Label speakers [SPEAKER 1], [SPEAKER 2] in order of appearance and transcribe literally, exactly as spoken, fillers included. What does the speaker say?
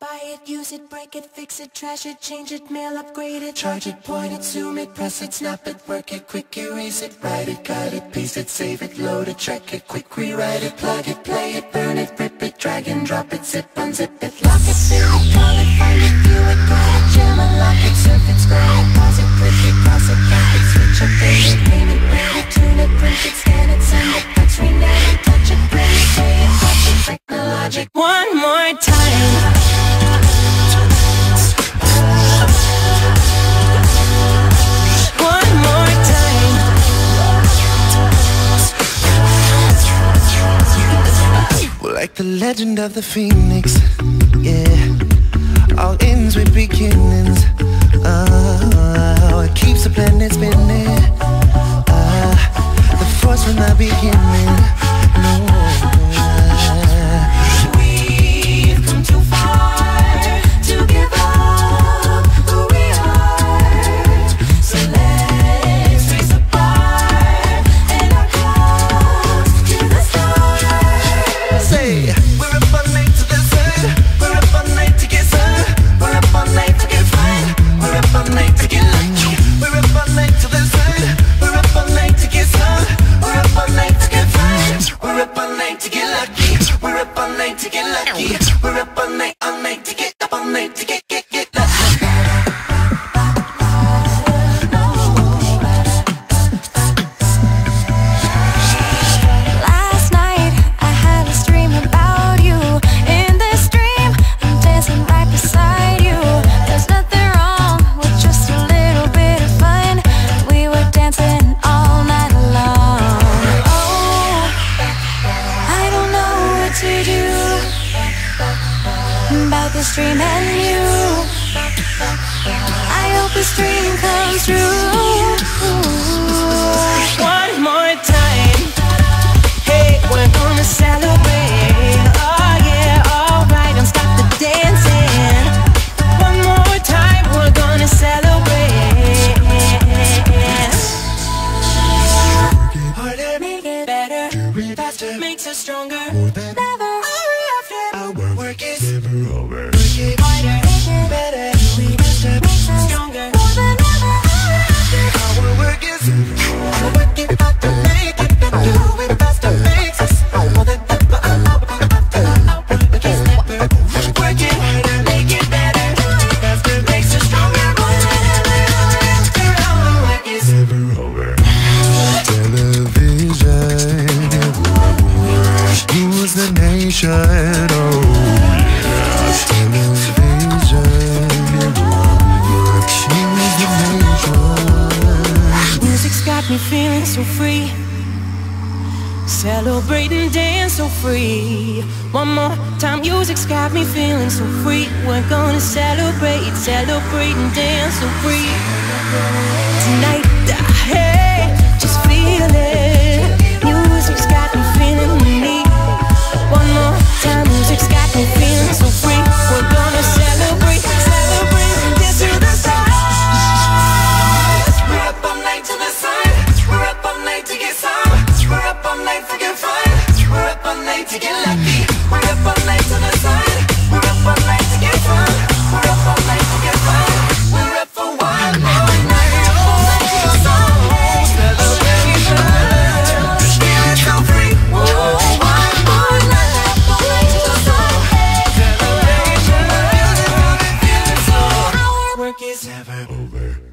[SPEAKER 1] Buy it, use it, break it, fix it, trash it, change it, mail, upgrade it, charge it, point it, zoom it, press it, snap it, work it, quick erase it, write it, cut it, paste it, save it, load it, check it, quick rewrite it, plug it, play it, burn it, rip it, drag and drop it, zip, unzip it, lock it, fill it, call it, find it, view it, call it, jam, unlock it, surf it, scroll it, pause it, click it, cross it, count it, switch it, pay it, name it, rate it, tune it, print it, scan it, send it, fax, rename it, touch it, print it, pay it, touch it, technologic. One more time.
[SPEAKER 2] Like the legend of the phoenix, yeah. All ends with beginnings. Oh, it keeps the planet spinning. Uh, the force from the beginning. No.
[SPEAKER 1] We've come too far to give up who we are. So let's raise a bar and our cups to the stars.
[SPEAKER 2] Say, we're up all night to the sun. We're up all night to get sun. We're up all night to get fun. We're up all night to get lucky. We're up all night to the sun. We're up all night to get sun. We're up all night to get fun. We're up all night to get lucky. We're up all night to get lucky. We're up all night, all night to get up all night to get get get lucky.
[SPEAKER 1] About this dream and you, I hope this dream comes true. One more time, hey, we're gonna celebrate. Oh yeah, alright, don't stop the dancing. One more time, we're gonna celebrate.
[SPEAKER 2] Harder,
[SPEAKER 1] Make it better,
[SPEAKER 2] do it faster,
[SPEAKER 1] makes us stronger.
[SPEAKER 2] more than
[SPEAKER 1] Never
[SPEAKER 2] our work is never over. Work it
[SPEAKER 1] harder,
[SPEAKER 2] better, we faster,
[SPEAKER 1] stronger.
[SPEAKER 2] our work is never over. Work it harder, make it better, do it faster, makes us more than ever. Work is never over. Work it harder, make it better, do it faster, makes us stronger. More than ever, our work is never over. Television rules the nation.
[SPEAKER 1] Music's got me feeling so free, celebrating, dance so free. One more time, music's got me feeling so free. We're gonna celebrate, celebrate and dance so free tonight. Hey, just feel it. Music's got me feeling me. One more time, music's got me feeling so free. We're gonna celebrate, celebrate and dance to the stars. We're up all night to the sun. We're up all night to get some. We're up all night to get fun. We're up all night to get lucky. We're up all night to the sun. We're up all night to get fun. We're up all night to get fun. We're up for one more night. All night to the sun. Celebration. Feeling so free. Whoa, one more night. All night to the sun. Celebration. Feeling so. Our work is never over.